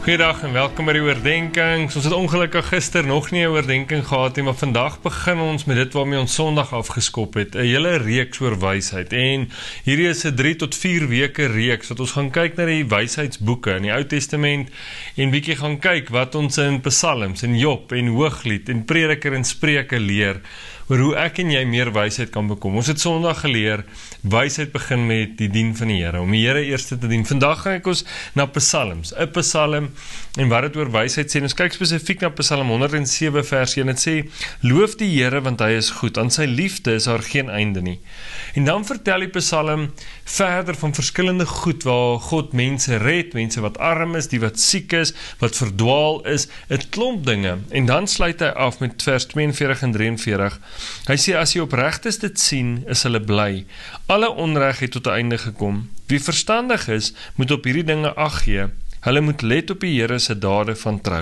Goeiedag en welkom by die oordenkings. Ons het ongelukkig gister nog nie 'n oordenking gehad nie, maar vandag begin ons met dit waarmee ons Sondag afgeskop het, 'n hele reeks oor wysheid. En hierdie is 'n 3 tot 4 weke reeks wat ons gaan kyk na die wysheidsboeke in die Ou Testament en bietjie gaan kyk wat ons in Psalms en Job en Hooglied en Prediker en Spreuke leer oor hoe ek en jy meer wysheid kan bekom. Ons het Sondag geleer, wysheid begin met die dien van die Here, om die Here eers te dien. Vandag gaan ek ons na Psalms, 'n Psalm, en wat dit oor wysheid sê. Ons kyk spesifiek na Psalm 107 vers 1. Dit sê, loof die Here want hy is goed, aan sy liefde is daar geen einde nie. En dan vertel die Psalm verder van verskillende goed waar God mense red, mense wat arm is, die wat siek is, wat verdwaal is, 'n klomp dinge. En dan sluit hy af met vers 42 en 43. Hy sê, as die opregtes dit sien, is hulle bly. Alle onreg het tot 'n einde gekom. Wie verstandig is, moet op hierdie dinge ag gee. Hulle moet let op die Here se dade van trou.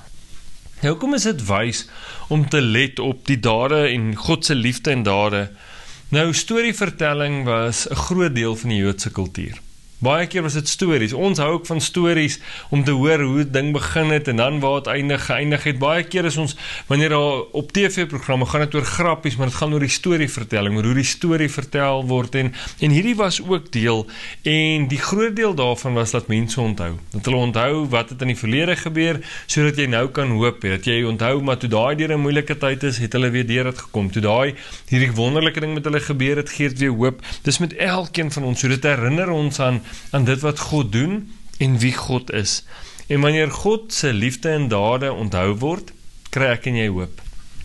Nou, hoekom is dit wys om te let op die dade en God se liefde en dade? Nou, storievertelling was 'n groot deel van die Joodse kultuur. Baie keer was dit stories. Ons hou ook van stories om te hoor hoe het ding begin het en dan waar het geëindig het. Baie keer is ons, wanneer daar op TV-programme gaan dit oor grappies, maar dit gaan oor die storievertelling, oor hoe die storie vertel word en hierdie was ook deel. En die groot deel daarvan was dat mense onthou. Dat hulle onthou wat het in die verlede gebeur, sodat jy nou kan hoop hê. Dat jy onthou, maar toe daai deur 'n moeilike tyd is, het hulle weer deur dit gekom. Toe hierdie wonderlike ding met hulle gebeur het, gee dit weer hoop. Dis met elkeen van ons, so dit herinner ons aan dit wat God doen en wie God is. En wanneer God se liefde en dade onthou word, kry ek en jy hoop.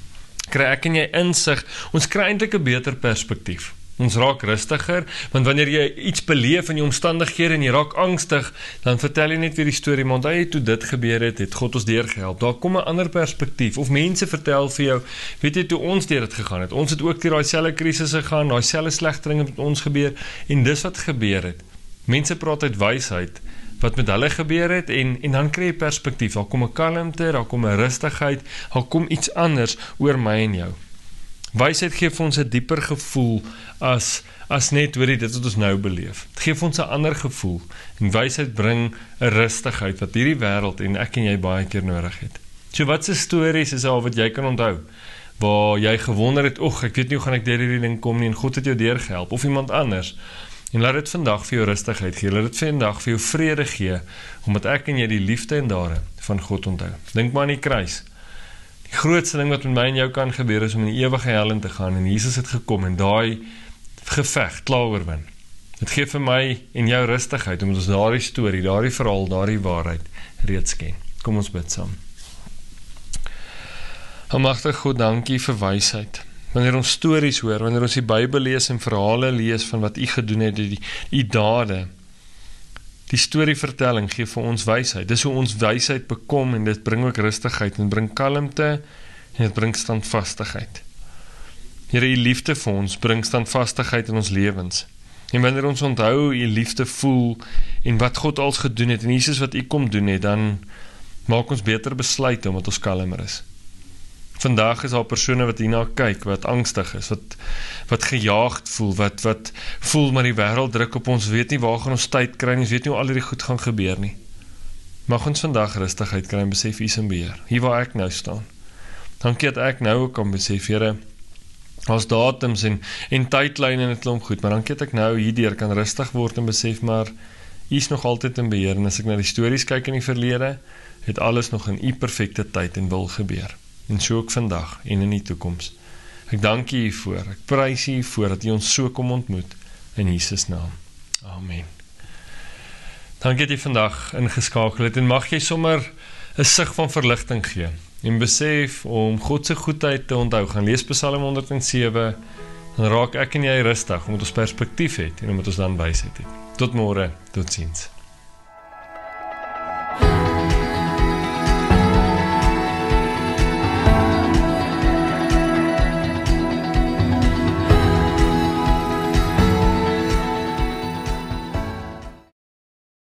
Kry ek en jy insig. Ons kry eintlik 'n beter perspektief. Ons raak rustiger, want wanneer jy iets beleef in jou omstandighede en jy raak angstig, dan vertel jy net weer die storie, maar onthou jy toe dit gebeur het God ons deurgehelp. Daar kom 'n ander perspektief, of mense vertel vir jou, weet jy, toe ons deur dit gegaan het, ons het ook deur daai selfe krisisse gegaan, daai selfe slegte dinge met ons gebeur, en dis wat gebeur het. Mense praat uit wysheid, wat met hulle gebeur het, en dan kry jy perspektief, daar kom 'n kalmte, daar kom 'n rustigheid, daar kom iets anders oor my en jou. Wysheid gee vir ons 'n dieper gevoel, as net oor dit wat ons nou beleef. Het gee vir ons 'n ander gevoel, en wysheid bring 'n rustigheid, wat hierdie wêreld en ek en jy baie keer nodig het. So wat se stories is al wat jy kan onthou, waar jy gewonder het, ek weet nie hoe gaan ek deur hierdie ding kom nie, en God het jou deurgehelp, of iemand anders. En laat dit vandag vir jou rustigheid gee, laat dit vandag vir jou vrede gee, omdat ek en jy die liefde en dade van God onthou. Dink maar aan die kruis. Die grootste ding wat met my en jou kan gebeur, is om in die ewige hel in te gaan, en Jesus het gekom, en daai geveg klaar oorwin. Dit gee vir my en jou rustigheid, omdat ons daardie storie, daardie verhaal, daardie waarheid reeds ken. Kom ons bid saam. Almagtige God, dankie vir wysheid. Wanneer ons stories hoor, wanneer ons die Bybel lees en verhale lees van wat U gedoen het, die dade, die storievertelling gee vir ons wysheid. Dis hoe ons wysheid bekom, en dit bring ook rustigheid, en bring kalmte, en dit bring standvastigheid. Here, U liefde vir ons bring standvastigheid in ons lewens. En wanneer ons onthou U liefde voel, en wat God als gedoen het, en Jesus wat U kom doen het, dan maak ons beter besluite, omdat ons kalmer is. Vandag is daar persone wat hierna kyk, wat angstig is, wat gejaagd voel, wat voel maar die wêreld druk op ons, weet nie waar gaan ons tyd kry nie, ons weet nie hoe al hierdie goed gaan gebeur nie. Mag ons vandag rustigheid kry en besef U is in beheer, hier waar ek nou staan. Dankie dat ek nou ook kan besef, Here, as datums en tydlyne en 'n klomp goed, maar dankie dat ek nou hierdeur kan rustig word en besef, maar U is nog altyd in beheer, en as ek na die stories kyk in die verlede, het alles nog in U perfekte tyd en wil gebeur. En so ook vandag en in die toekoms. Ek dank U hiervoor, ek prys U hiervoor dat U ons so kom ontmoet, in Jesus naam. Amen. Dankie dat jy vandag ingeskakel het, en mag jy sommer 'n sig van verligting gee, en besef om God se goedheid te onthou. Gaan lees Psalm 107, dan raak ek en jy rustig, omdat ons perspektief het, en omdat ons dan wysheid het. Tot môre, totsiens.